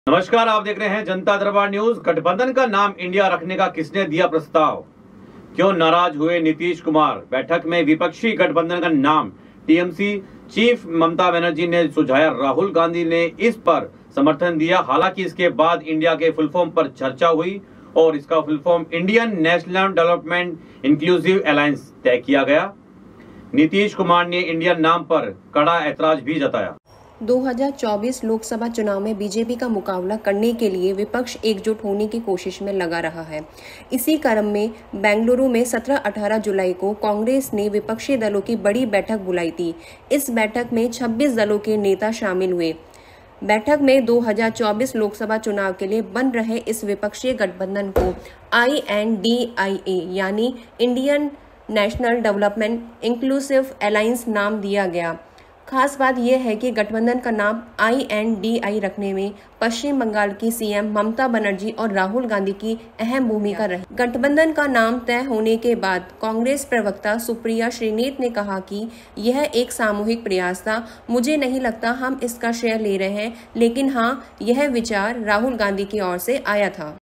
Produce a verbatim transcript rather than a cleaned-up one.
नमस्कार, आप देख रहे हैं जनता दरबार न्यूज। गठबंधन का नाम इंडिया रखने का किसने दिया प्रस्ताव? क्यों नाराज हुए नीतीश कुमार? बैठक में विपक्षी गठबंधन का नाम टीएमसी चीफ ममता बनर्जी ने सुझाया, राहुल गांधी ने इस पर समर्थन दिया। हालांकि इसके बाद इंडिया के फुल फॉर्म पर चर्चा हुई और इसका full form Indian National development inclusive alliance तय किया गया। नीतीश कुमार ने इंडियन नाम पर कड़ा ऐतराज भी जताया। दो हज़ार चौबीस लोकसभा चुनाव में बीजेपी का मुकाबला करने के लिए विपक्ष एकजुट होने की कोशिश में लगा रहा है। इसी क्रम में बेंगलुरु में सत्रह अठारह जुलाई को कांग्रेस ने विपक्षी दलों की बड़ी बैठक बुलाई थी। इस बैठक में छब्बीस दलों के नेता शामिल हुए। बैठक में दो हज़ार चौबीस लोकसभा चुनाव के लिए बन रहे इस विपक्षी गठबंधन को I N D I A यानी Indian National development inclusive alliance नाम दिया गया। खास बात यह है कि गठबंधन का नाम आई एन डी आई रखने में पश्चिम बंगाल की सीएम ममता बनर्जी और राहुल गांधी की अहम भूमिका रही। गठबंधन का नाम तय होने के बाद कांग्रेस प्रवक्ता सुप्रिया श्रीनेत ने कहा कि यह एक सामूहिक प्रयास था। मुझे नहीं लगता हम इसका श्रेय ले रहे हैं, लेकिन हाँ, यह विचार राहुल गांधी की ओर से आया था।